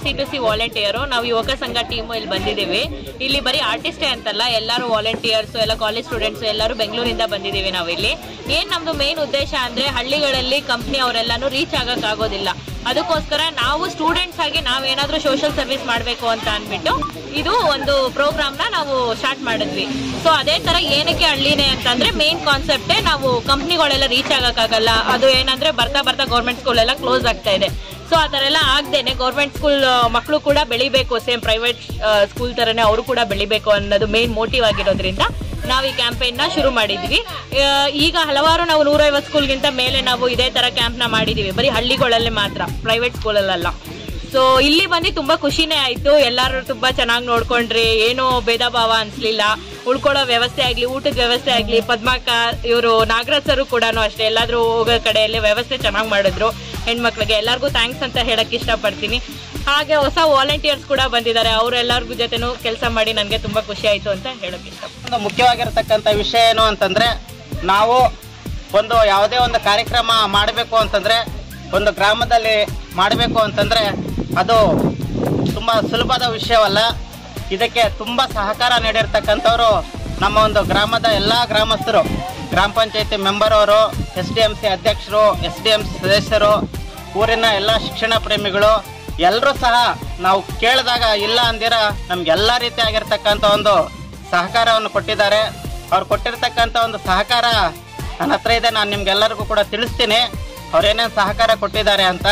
C2C volunteer. ನಾವು ಯುವಕ ಸಂಘ ಟೀಮು ಇಲ್ಲಿ ಬಂದಿದ್ದೀವಿ. ಇಲ್ಲಿ ಬರೀ ಆರ್ಟಿಸ್ಟೇ ಅಂತಲ್ಲ, ಎಲ್ಲರೂ ವಾಲಂಟಿಯರ್ಸ್, ಎಲ್ಲ ಕಾಲೇಜ್ ಸ್ಟೂಡೆಂಟ್ಸ್ ಎಲ್ಲರೂ ಬೆಂಗಳೂರಿಂದ ಬಂದಿದ್ದೀವಿ. ನಾವು ಇಲ್ಲಿ ಏನ್ ನಮ್ದು ಮೇನ್ ಉದ್ದೇಶ ಅಂದ್ರೆ ಹಳ್ಳಿಗಳಲ್ಲಿ ಕಂಪ್ನಿ ಅವರೆಲ್ಲಾನು ರೀಚ್ ಆಗೋದಿಲ್ಲ. ಅದಕ್ಕೋಸ್ಕರ ನಾವು ಸ್ಟೂಡೆಂಟ್ಸ್ ಆಗಿ ನಾವೇನಾದ್ರೂ ಸೋಷಿಯಲ್ ಸರ್ವಿಸ್ ಮಾಡಬೇಕು ಅಂತ ಅಂದ್ಬಿಟ್ಟು ಇದು ಒಂದು ಪ್ರೋಗ್ರಾಮ್ನ ನಾವು ಸ್ಟಾರ್ಟ್ ಮಾಡಿದ್ವಿ. ಸೊ ಅದೇ ತರ ಏನಕ್ಕೆ ಹಳ್ಳಿನೇ ಅಂತಂದ್ರೆ ಮೇನ್ ಕಾನ್ಸೆಪ್ಟೇ ನಾವು ಕಂಪ್ನಿಗಳೆಲ್ಲ ರೀಚ್ ಆಗಕ್ಕಾಗಲ್ಲ. ಅದು ಏನಂದ್ರೆ ಬರ್ತಾ ಗೌರ್ಮೆಂಟ್ ಸ್ಕೂಲ್ ಎಲ್ಲ ಕ್ಲೋಸ್ ಆಗ್ತಾ ಇದೆ. ಸೊ ಆ ಥರ ಎಲ್ಲ ಆಗ್ದೇನೆ ಗೌರ್ಮೆಂಟ್ ಸ್ಕೂಲ್ ಮಕ್ಕಳು ಕೂಡ ಬೆಳಿಬೇಕು, ಸೇಮ್ ಪ್ರೈವೇಟ್ ಸ್ಕೂಲ್ ಥರನೇ ಅವರು ಕೂಡ ಬೆಳಿಬೇಕು ಅನ್ನೋದು ಮೇನ್ ಮೋಟಿವ್ ಆಗಿರೋದ್ರಿಂದ ನಾವು ಈ ಕ್ಯಾಂಪೇನ್ನ ಶುರು ಮಾಡಿದ್ವಿ. ಈಗ ಹಲವಾರು ನಾವು 150 ಸ್ಕೂಲ್ಗಿಂತ ಮೇಲೆ ನಾವು ಇದೇ ಥರ ಕ್ಯಾಂಪ್ನ ಮಾಡಿದ್ದೀವಿ, ಬರೀ ಹಳ್ಳಿಗಳಲ್ಲೇ ಮಾತ್ರ, ಪ್ರೈವೇಟ್ ಸ್ಕೂಲಲ್ಲ. ಸೊ ಇಲ್ಲಿ ಬಂದು ತುಂಬಾ ಖುಷಿನೇ ಆಯ್ತು. ಎಲ್ಲರೂ ತುಂಬಾ ಚೆನ್ನಾಗಿ ನೋಡ್ಕೊಂಡ್ರಿ, ಏನೋ ಭೇದ ಭಾವ ಅನ್ಸ್ಲಿಲ್ಲ. ಉಳ್ಕೊಳ್ಳೋ ವ್ಯವಸ್ಥೆ ಆಗ್ಲಿ, ಊಟದ ವ್ಯವಸ್ಥೆ ಆಗ್ಲಿ, ಪದ್ಮಾಕ ಇವರು ನಾಗರಾಜ್ ಸರು ಕೂಡ ಅಷ್ಟೇ ಎಲ್ಲಾದ್ರೂ ಹೋಗೋ ಕಡೆಯಲ್ಲಿ ವ್ಯವಸ್ಥೆ ಚೆನ್ನಾಗಿ ಮಾಡಿದ್ರು. ಹೆಣ್ಮಕ್ಳಿಗೆ ಎಲ್ಲರಿಗೂ ಥ್ಯಾಂಕ್ಸ್ ಅಂತ ಹೇಳಕ್ ಇಷ್ಟಪಡ್ತೀನಿ. ಹಾಗೆ ಹೊಸ ವಾಲಂಟಿಯರ್ಸ್ ಕೂಡ ಬಂದಿದ್ದಾರೆ, ಅವರೆಲ್ಲರಿಗೂ ಜೊತೆನೂ ಕೆಲಸ ಮಾಡಿ ನನಗೆ ತುಂಬಾ ಖುಷಿ ಆಯ್ತು ಅಂತ ಹೇಳಕ್ ಇಷ್ಟ. ಮುಖ್ಯವಾಗಿರತಕ್ಕಂಥ ವಿಷಯ ಏನು ಅಂತಂದ್ರೆ, ನಾವು ಒಂದು ಯಾವುದೇ ಒಂದು ಕಾರ್ಯಕ್ರಮ ಮಾಡಬೇಕು ಅಂತಂದ್ರೆ, ಒಂದು ಗ್ರಾಮದಲ್ಲಿ ಮಾಡಬೇಕು ಅಂತಂದ್ರೆ ಅದು ತುಂಬಾ ಸುಲಭದ ವಿಷಯವಲ್ಲ. ಇದಕ್ಕೆ ತುಂಬಾ ಸಹಕಾರ ನೀಡಿರ್ತಕ್ಕಂಥವ್ರು ನಮ್ಮ ಒಂದು ಗ್ರಾಮದ ಎಲ್ಲ ಗ್ರಾಮಸ್ಥರು, ಗ್ರಾಮ ಪಂಚಾಯತಿ ಮೆಂಬರ್ ಅವರು, SDMC ಅಧ್ಯಕ್ಷರು, SDMC ಸದಸ್ಯರು, ಊರಿನ ಎಲ್ಲ ಶಿಕ್ಷಣ ಪ್ರೇಮಿಗಳು ಎಲ್ಲರೂ ಸಹ ನಾವು ಕೇಳಿದಾಗ ಇಲ್ಲ ಅಂದಿರ ನಮ್ಗೆಲ್ಲ ರೀತಿಯಾಗಿರ್ತಕ್ಕಂಥ ಒಂದು ಸಹಕಾರವನ್ನು ಕೊಟ್ಟಿದ್ದಾರೆ. ಅವ್ರು ಕೊಟ್ಟಿರ್ತಕ್ಕಂಥ ಒಂದು ಸಹಕಾರ ನನ್ನ ಹತ್ರ ಇದೆ, ನಾನು ನಿಮ್ಗೆಲ್ಲರಿಗೂ ಕೂಡ ತಿಳಿಸ್ತೀನಿ ಅವ್ರೇನೇನು ಸಹಕಾರ ಕೊಟ್ಟಿದ್ದಾರೆ ಅಂತ.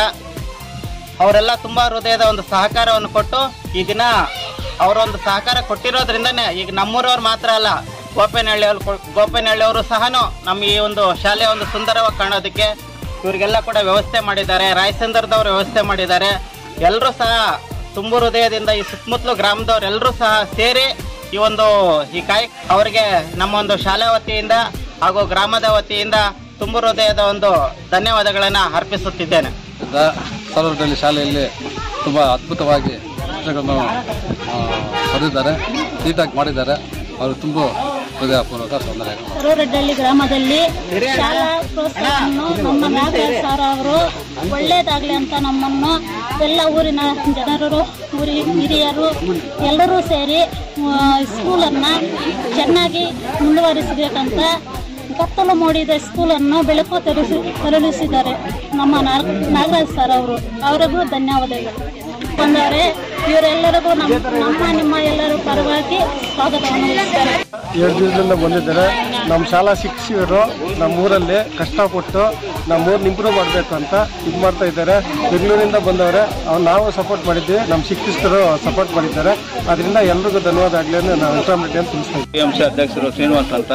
ಅವರೆಲ್ಲ ತುಂಬ ಹೃದಯದ ಒಂದು ಸಹಕಾರವನ್ನು ಕೊಟ್ಟು ಈ ದಿನ ಅವರೊಂದು ಸಹಕಾರ ಕೊಟ್ಟಿರೋದ್ರಿಂದನೇ ಈಗ ನಮ್ಮೂರವ್ರು ಮಾತ್ರ ಅಲ್ಲ, ಗೋಪೇನಹಳ್ಳಿಯವರು ಸಹ ನಮ್ಮ ಈ ಒಂದು ಶಾಲೆ ಒಂದು ಸುಂದರವಾಗಿ ಕಾಣೋದಕ್ಕೆ ಇವರಿಗೆಲ್ಲ ಕೂಡ ವ್ಯವಸ್ಥೆ ಮಾಡಿದ್ದಾರೆ. ರಾಯಸಂದ್ರದವ್ರು ವ್ಯವಸ್ಥೆ ಮಾಡಿದ್ದಾರೆ. ಎಲ್ಲರೂ ಸಹ ತುಂಬ ಹೃದಯದಿಂದ ಈ ಸುತ್ತಮುತ್ತಲು ಗ್ರಾಮದವ್ರೆಲ್ಲರೂ ಸಹ ಸೇರಿ ಈ ಅವರಿಗೆ ನಮ್ಮ ಒಂದು ಶಾಲಾ ವತಿಯಿಂದ ಹಾಗೂ ಗ್ರಾಮದ ವತಿಯಿಂದ ತುಂಬ ಹೃದಯದ ಒಂದು ಧನ್ಯವಾದಗಳನ್ನು ಅರ್ಪಿಸುತ್ತಿದ್ದೇನೆ. ಸರ್ವರಡ್ಡಿ ಶಾಲೆಯಲ್ಲಿ ತುಂಬ ಅದ್ಭುತವಾಗಿ ಚಿತ್ರಗಳನ್ನು ಬರೆದಿದ್ದಾರೆ, ನೀಟಾಗಿ ಮಾಡಿದ್ದಾರೆ. ಅವರು ತುಂಬ ಹೃದಯಪೂರ್ವಕ ತೊಂದರೆ. ಸರ್ವರಡ್ಡಿ ಗ್ರಾಮದಲ್ಲಿ ಶಾಲಾ ಪ್ರೋತ್ಸಾಹವನ್ನು ನಮ್ಮ ನಾಗರಾಜ್ ಸರ್ ಅವರು ಒಳ್ಳೆಯದಾಗಲಿ ಅಂತ ನಮ್ಮನ್ನು ಎಲ್ಲ ಊರಿನ ಜನರು, ಹಿರಿಯರು ಎಲ್ಲರೂ ಸೇರಿ ಸ್ಕೂಲನ್ನು ಚೆನ್ನಾಗಿ ಮುಂದುವರಿಸಬೇಕಂತ ಕತ್ತಲು ಮೂಡಿದ ಸ್ಕೂಲನ್ನು ಬೆಳಕು ತರಲಿಸಿದ್ದಾರೆ ನಮ್ಮ ನಾಗರಾಜ್ ಸರ್ ಅವರು. ಅವರಿಗೂ ಧನ್ಯವಾದಗಳು. ಬಂದವರೆ ಇವರೆಲ್ಲರಿಗೂ ನಿಮ್ಮ ಎಲ್ಲರ ಪರವಾಗಿ ಸ್ವಾಗತವನ್ನು ನೀಡುತ್ತಾರೆ. 2 ದಿನದಿಂದ ಬಂದಿದ್ದಾರೆ. ನಮ್ಮ ಶಾಲಾ ಶಿಕ್ಷಕರು ನಮ್ಮೂರಲ್ಲಿ ಕಷ್ಟಪಟ್ಟು ನಮ್ಮೂರನ್ನ ಇಂಪ್ರೂವ್ ಮಾಡಬೇಕು ಅಂತ ಇದು ಮಾಡ್ತಾ ಇದ್ದಾರೆ. ಬೆಂಗಳೂರಿಂದ ಬಂದವರೆ, ನಾವು ಸಪೋರ್ಟ್ ಮಾಡಿದ್ದೀವಿ, ನಮ್ಮ ಶಿಕ್ಷಕರು ಸಪೋರ್ಟ್ ಮಾಡಿದ್ದಾರೆ. ಅದರಿಂದ ಎಲ್ರಿಗೂ ಧನ್ಯವಾದ ಆಗಲಿ ಅಂತ ನಾವು ವೆಂಕಟರಾಮರೆಡ್ಡಿ ಅಂತ ತಿಳಿಸ್ತಾ ಇದ್ದೀವಿ. TMC ಅಧ್ಯಕ್ಷರು ಶ್ರೀನಿವಾಸ್ ಅಂತ.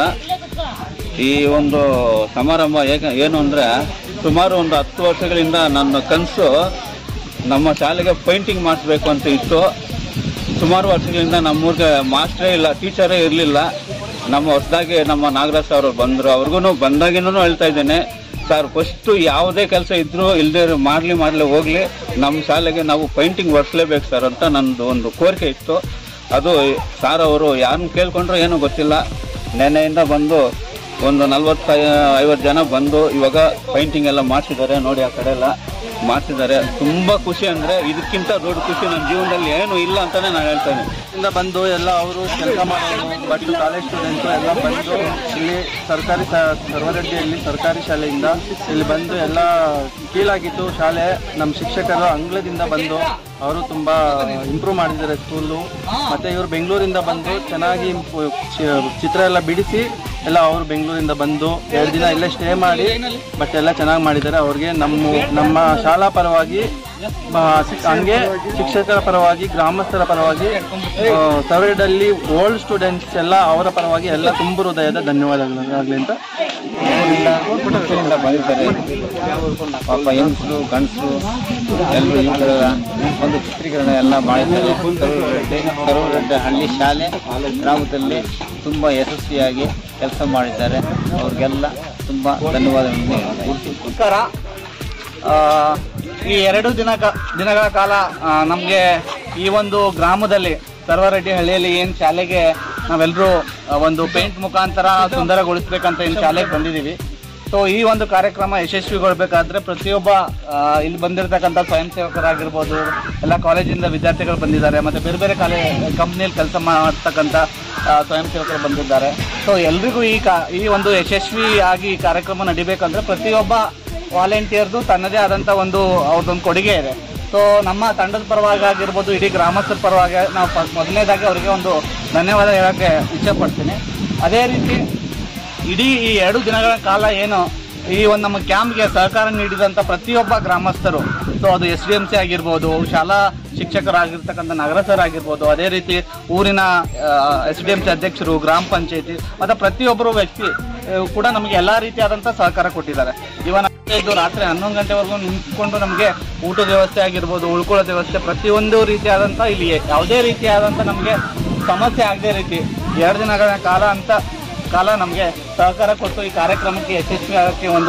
ಈ ಒಂದು ಸಮಾರಂಭ ಏನು ಅಂದರೆ, ಸುಮಾರು ಒಂದು 10 ವರ್ಷಗಳಿಂದ ನನ್ನ ಕನಸು ನಮ್ಮ ಶಾಲೆಗೆ ಪೇಂಟಿಂಗ್ ಮಾಡಿಸ್ಬೇಕು ಅಂತ ಇತ್ತು. ಸುಮಾರು ವರ್ಷಗಳಿಂದ ನಮ್ಮೂರಿಗೆ ಮಾಸ್ಟ್ರೇ ಇಲ್ಲ, ಟೀಚರೇ ಇರಲಿಲ್ಲ. ನಮ್ಮ ಹೊಸದಾಗಿ ನಮ್ಮ ನಾಗರಾಜ್ ಅವರು ಬಂದರು. ಅವ್ರಿಗೂ ಬಂದಾಗಿನೂ ಹೇಳ್ತಾ ಇದ್ದೇನೆ, ಸರ್ ಫಸ್ಟು ಯಾವುದೇ ಕೆಲಸ ಇದ್ದರೂ ಇಲ್ಲದೆ ಮಾಡಲಿ ಹೋಗಲಿ, ನಮ್ಮ ಶಾಲೆಗೆ ನಾವು ಪೇಂಟಿಂಗ್ ಒರೆಸಲೇಬೇಕು ಸರ್ ಅಂತ ನನ್ನದು ಒಂದು ಕೋರಿಕೆ ಇತ್ತು. ಅದು ಸಾರ್ ಅವರು ಯಾರನ್ನ ಕೇಳ್ಕೊಂಡ್ರು ಏನೂ ಗೊತ್ತಿಲ್ಲ, ನೆನ್ನೆಯಿಂದ ಬಂದು ಒಂದು 40-50 ಜನ ಬಂದು ಇವಾಗ ಪೇಂಟಿಂಗ್ ಎಲ್ಲ ಮಾಡಿಸಿದ್ದಾರೆ. ನೋಡಿ ಆ ಕಡೆ ಎಲ್ಲ ಮಾಡ್ತಿದ್ದಾರೆ. ತುಂಬ ಖುಷಿ ಅಂದರೆ ಇದಕ್ಕಿಂತ ದೊಡ್ಡ ಖುಷಿ ನನ್ನ ಜೀವನದಲ್ಲಿ ಏನೂ ಇಲ್ಲ ಅಂತಲೇ ನಾನು ಹೇಳ್ತೇನೆ. ಇಂದ ಬಂದು ಎಲ್ಲ ಅವರು ಕೆಲಸ ಮಾಡೋದು, ಬಟ್ ಕಾಲೇಜ್ ಸ್ಟೂಡೆಂಟು ಎಲ್ಲ ಬಂದು ಇಲ್ಲಿ ಸರ್ವರಡ್ಡಿಯಲ್ಲಿ ಸರ್ಕಾರಿ ಶಾಲೆಯಿಂದ ಇಲ್ಲಿ ಬಂದು ಎಲ್ಲ ಕೀಳಾಗಿತ್ತು ಶಾಲೆ. ನಮ್ಮ ಶಿಕ್ಷಕರು ಅಂಗಳದಿಂದ ಬಂದು ಅವರು ತುಂಬ ಇಂಪ್ರೂವ್ ಮಾಡಿದ್ದಾರೆ ಸ್ಕೂಲು. ಮತ್ತು ಇವರು ಬೆಂಗಳೂರಿಂದ ಬಂದು ಚೆನ್ನಾಗಿ ಚಿತ್ರ ಎಲ್ಲ ಬಿಡಿಸಿ ಎಲ್ಲ ಅವರು ಬೆಂಗಳೂರಿಂದ ಬಂದು 2 ದಿನ ಇಲ್ಲೇ ಸ್ಟೇ ಮಾಡಿ ಬಟ್ ಎಲ್ಲ ಚೆನ್ನಾಗಿ ಮಾಡಿದ್ದಾರೆ. ಅವ್ರಿಗೆ ನಮ್ಮ ಶಾಲಾ ಪರವಾಗಿ ಹಂಗೆ ಶಿಕ್ಷಕರ ಪರವಾಗಿ ಗ್ರಾಮಸ್ಥರ ಪರವಾಗಿ ಸರ್ವರಡ್ಡಿಯಲ್ಲಿ ಓಲ್ಡ್ ಸ್ಟೂಡೆಂಟ್ಸ್ ಎಲ್ಲ ಅವರ ಪರವಾಗಿ ಎಲ್ಲ ತುಂಬ ಹೃದಯದ ಧನ್ಯವಾದಗಳಾಗಲಿ ಅಂತ ಬಂದಿದ್ದಾರೆ. ಪಾಪ ಹೆಂಗಸರು ಗಂಡಸರು ಎಲ್ಲರೂ ಈ ಥರ ಒಂದು ಚಿತ್ರೀಕರಣ ಎಲ್ಲ ಮಾಡಿದ್ದಾರೆ. ಸರ್ವರಡ್ಡಿ ಹಳ್ಳಿ ಶಾಲೆ ಗ್ರಾಮದಲ್ಲಿ ತುಂಬ ಯಶಸ್ವಿಯಾಗಿ ಕೆಲಸ ಮಾಡಿದ್ದಾರೆ. ಅವ್ರಿಗೆಲ್ಲ ತುಂಬ ಧನ್ಯವಾದಗಳನ್ನು. ಈ 2 ದಿನಗಳ ಕಾಲ ನಮಗೆ ಈ ಒಂದು ಗ್ರಾಮದಲ್ಲಿ ಸರ್ವರಡ್ಡಿ ಹಳ್ಳಿಯಲ್ಲಿ ಏನು ಶಾಲೆಗೆ ನಾವೆಲ್ಲರೂ ಒಂದು ಪೇಂಟ್ ಮುಖಾಂತರ ಸುಂದರಗೊಳಿಸ್ಬೇಕಂತ ಏನು ಶಾಲೆಗೆ ಬಂದಿದ್ದೀವಿ. ಸೊ ಈ ಒಂದು ಕಾರ್ಯಕ್ರಮ ಯಶಸ್ವಿಗೊಳ್ಬೇಕಾದ್ರೆ ಪ್ರತಿಯೊಬ್ಬ ಇಲ್ಲಿ ಬಂದಿರತಕ್ಕಂಥ ಸ್ವಯಂ ಸೇವಕರಾಗಿರ್ಬೋದು, ಎಲ್ಲ ಕಾಲೇಜಿಂದ ವಿದ್ಯಾರ್ಥಿಗಳು ಬಂದಿದ್ದಾರೆ, ಮತ್ತು ಬೇರೆ ಬೇರೆ ಕಂಪ್ನಿಯಲ್ಲಿ ಕೆಲಸ ಮಾಡ್ತಕ್ಕಂಥ ಸ್ವಯಂ ಸೇವಕರು ಬಂದಿದ್ದಾರೆ. ಸೊ ಎಲ್ರಿಗೂ ಈ ಒಂದು ಯಶಸ್ವಿಯಾಗಿ ಈ ಕಾರ್ಯಕ್ರಮ ನಡಿಬೇಕಂದ್ರೆ ಪ್ರತಿಯೊಬ್ಬ ವಾಲಂಟಿಯರ್ದು ತನ್ನದೇ ಆದಂಥ ಅವ್ರದ್ದೊಂದು ಕೊಡುಗೆ ಇದೆ. ಸೊ ನಮ್ಮ ತಂಡದ ಪರವಾಗಿ ಆಗಿರ್ಬೋದು, ಇಡೀ ಗ್ರಾಮಸ್ಥರ ಪರವಾಗಿ ನಾವು ಮೊದಲನೇದಾಗಿ ಅವರಿಗೆ ಒಂದು ಧನ್ಯವಾದ ಹೇಳೋಕ್ಕೆ ಇಚ್ಛೆಪಡ್ತೀನಿ. ಅದೇ ರೀತಿ ಇಡೀ ಈ 2 ದಿನಗಳ ಕಾಲ ಏನು ಈ ಒಂದು ನಮ್ಮ ಕ್ಯಾಂಪ್ಗೆ ಸಹಕಾರ ನೀಡಿದಂಥ ಪ್ರತಿಯೊಬ್ಬ ಗ್ರಾಮಸ್ಥರು, ಸೊ ಅದು SDMC ಆಗಿರ್ಬೋದು, ಶಾಲಾ ಶಿಕ್ಷಕರಾಗಿರ್ತಕ್ಕಂಥ ನಗರಸರಾಗಿರ್ಬೋದು, ಅದೇ ರೀತಿ ಊರಿನ SDMC ಅಧ್ಯಕ್ಷರು, ಗ್ರಾಮ ಪಂಚಾಯತಿ ಮತ್ತು ಪ್ರತಿಯೊಬ್ಬರು ವ್ಯಕ್ತಿ ಕೂಡ ನಮಗೆ ಎಲ್ಲ ರೀತಿಯಾದಂಥ ಸಹಕಾರ ಕೊಟ್ಟಿದ್ದಾರೆ. ಇವನ್ ಇದು ರಾತ್ರಿ 11 ಗಂಟೆವರೆಗೂ ನಿಂತ್ಕೊಂಡು ನಮಗೆ ಊಟದ ವ್ಯವಸ್ಥೆ ಆಗಿರ್ಬೋದು, ಉಳ್ಕೊಳ್ಳೋದ ವ್ಯವಸ್ಥೆ, ಪ್ರತಿಯೊಂದು ರೀತಿಯಾದಂಥ ಇಲ್ಲಿ ಯಾವುದೇ ರೀತಿಯಾದಂಥ ನಮಗೆ ಸಮಸ್ಯೆ ಆಗದೇ ರೀತಿ 2 ದಿನಗಳ ಕಾಲ ನಮಗೆ ಸಹಕಾರ ಕೊಟ್ಟು ಈ ಕಾರ್ಯಕ್ರಮಕ್ಕೆ ಯಶಸ್ವಿ ಆಗೋಕ್ಕೆ ಒಂದು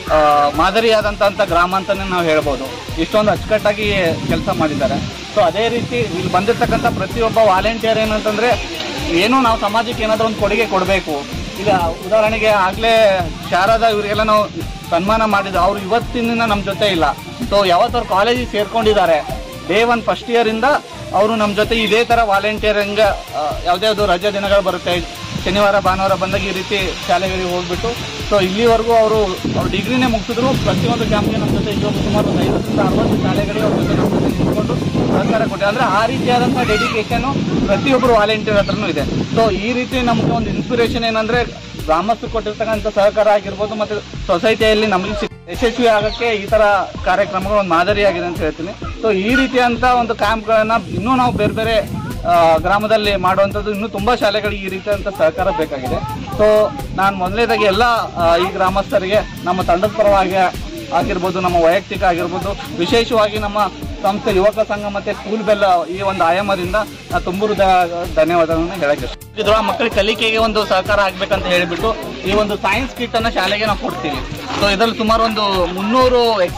ಮಾದರಿಯಾದಂಥ ಗ್ರಾಮ ಅಂತಲೇ ನಾವು ಹೇಳ್ಬೋದು. ಇಷ್ಟೊಂದು ಅಚ್ಚುಕಟ್ಟಾಗಿ ಕೆಲಸ ಮಾಡಿದ್ದಾರೆ. ಸೊ ಅದೇ ರೀತಿ ಇಲ್ಲಿ ಬಂದಿರತಕ್ಕಂಥ ಪ್ರತಿಯೊಬ್ಬ ವಾಲಂಟಿಯರ್ ಏನಂತಂದರೆ ಏನೋ ನಾವು ಸಮಾಜಕ್ಕೆ ಏನಾದರೂ ಒಂದು ಕೊಡುಗೆ ಕೊಡಬೇಕು. ಈಗ ಉದಾಹರಣೆಗೆ ಆಗಲೇ ಶಾರದಾ ಇವರಿಗೆಲ್ಲ ನಾವು ಸನ್ಮಾನ ಮಾಡಿದ್ದು, ಅವರು ಇವತ್ತಿನ ನಮ್ಮ ಜೊತೆ ಇಲ್ಲ. ಸೊ ಯಾವತ್ತವ್ರು ಕಾಲೇಜಿಗೆ ಸೇರ್ಕೊಂಡಿದ್ದಾರೆ, ಡೇ 1 ಫಸ್ಟ್ ಇಯರಿಂದ ಅವರು ನಮ್ಮ ಜೊತೆ ಇದೇ ಥರ ವಾಲಂಟಿಯರಿಂಗ್ ಯಾವುದ್ಯಾವುದು ರಜೆ ದಿನಗಳು ಬರುತ್ತೆ, ಶನಿವಾರ ಭಾನುವಾರ ಬಂದಾಗ ಈ ರೀತಿ ಶಾಲೆಗಳಿಗೆ ಹೋಗ್ಬಿಟ್ಟು ಸೊ ಇಲ್ಲಿವರೆಗೂ ಅವರು ಡಿಗ್ರಿನೇ ಮುಗಿಸಿದ್ರು. ಪ್ರತಿಯೊಂದು ಕ್ಯಾಂಪ್ಗೆ ನಮ್ಮ ಜೊತೆ ಇವಾಗ ಸುಮಾರು 50-60 ಶಾಲೆಗಳಿಗೆ ಅವ್ರ ಜೊತೆ ನಮ್ಮ ಜೊತೆ ನಿಂತ್ಕೊಂಡು ಸಹಕಾರ ಕೊಟ್ಟೆ. ಅಂದರೆ ಆ ರೀತಿಯಾದಂಥ ಡೆಡಿಕೇಶನು ಪ್ರತಿಯೊಬ್ಬರು ವಾಲಂಟಿಯರ್ ಹತ್ರನೂ ಇದೆ. ಸೊ ಈ ರೀತಿ ನಮಗೆ ಒಂದು ಇನ್ಸ್ಪಿರೇಷನ್ ಏನಂದರೆ ಗ್ರಾಮಸ್ಥರು ಕೊಟ್ಟಿರ್ತಕ್ಕಂಥ ಸಹಕಾರ ಆಗಿರ್ಬೋದು, ಮತ್ತು ಸೊಸೈಟಿಯಲ್ಲಿ ನಮಗೆ ಯಶಸ್ವಿ ಆಗೋಕ್ಕೆ ಈ ಥರ ಕಾರ್ಯಕ್ರಮಗಳು ಒಂದು ಮಾದರಿಯಾಗಿದೆ ಅಂತ ಹೇಳ್ತೀನಿ. ಸೊ ಈ ರೀತಿಯಂಥ ಒಂದು ಕ್ಯಾಂಪ್ಗಳನ್ನು ಇನ್ನೂ ನಾವು ಬೇರೆ ಬೇರೆ ಗ್ರಾಮದಲ್ಲಿ ಮಾಡುವಂಥದ್ದು, ಇನ್ನೂ ತುಂಬ ಶಾಲೆಗಳಿಗೆ ಈ ರೀತಿಯಾದಂಥ ಸಹಕಾರ ಬೇಕಾಗಿದೆ. ಸೊ ನಾನು ಮೊದಲನೇದಾಗಿ ಎಲ್ಲ ಈ ಗ್ರಾಮಸ್ಥರಿಗೆ ನಮ್ಮ ತಂಡದ ಪರವಾಗಿ ಆಗಿರ್ಬೋದು, ನಮ್ಮ ವೈಯಕ್ತಿಕ ಆಗಿರ್ಬೋದು, ವಿಶೇಷವಾಗಿ ನಮ್ಮ ಸಂಸ್ಥೆ ಯುವಕ ಸಂಘ ಮತ್ತು ಸ್ಕೂಲ್ ಬೆಲ್ ಈ ಒಂದು ಆಯಾಮದಿಂದ ತುಂಬ ಧನ್ಯವಾದಗಳನ್ನು ಹೇಳಕ್ಕೆ ಇದ್ರ ಮಕ್ಕಳ ಕಲಿಕೆಗೆ ಒಂದು ಸಹಕಾರ ಆಗಬೇಕಂತ ಹೇಳಿಬಿಟ್ಟು ಈ ಒಂದು ಸೈನ್ಸ್ ಕಿಟ್ಟನ್ನು ಶಾಲೆಗೆ ನಾವು ಕೊಡ್ತೀವಿ. ಸೊ ಇದರಲ್ಲಿ ಸುಮಾರು ಒಂದು 300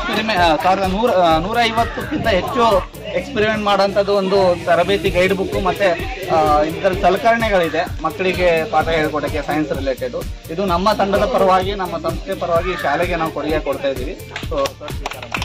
150ಕ್ಕಿಂತ ಹೆಚ್ಚು ಎಕ್ಸ್ಪೆರಿಮೆಂಟ್ ಮಾಡೋಂಥದ್ದು ಒಂದು ತರಬೇತಿ ಗೈಡ್ ಬುಕ್ಕು ಮತ್ತು ಇದರ ಸಲಕರಣೆಗಳಿದೆ ಮಕ್ಕಳಿಗೆ ಪಾಠ ಹೇಳ್ಕೊಡೋಕ್ಕೆ ಸೈನ್ಸ್ ರಿಲೇಟೆಡು. ಇದು ನಮ್ಮ ತಂಡದ ಪರವಾಗಿ, ನಮ್ಮ ಸಂಸ್ಥೆ ಪರವಾಗಿ ಶಾಲೆಗೆ ನಾವು ಕೊಡುಗೆ ಕೊಡ್ತಾ ಇದ್ದೀವಿ. ಸೊ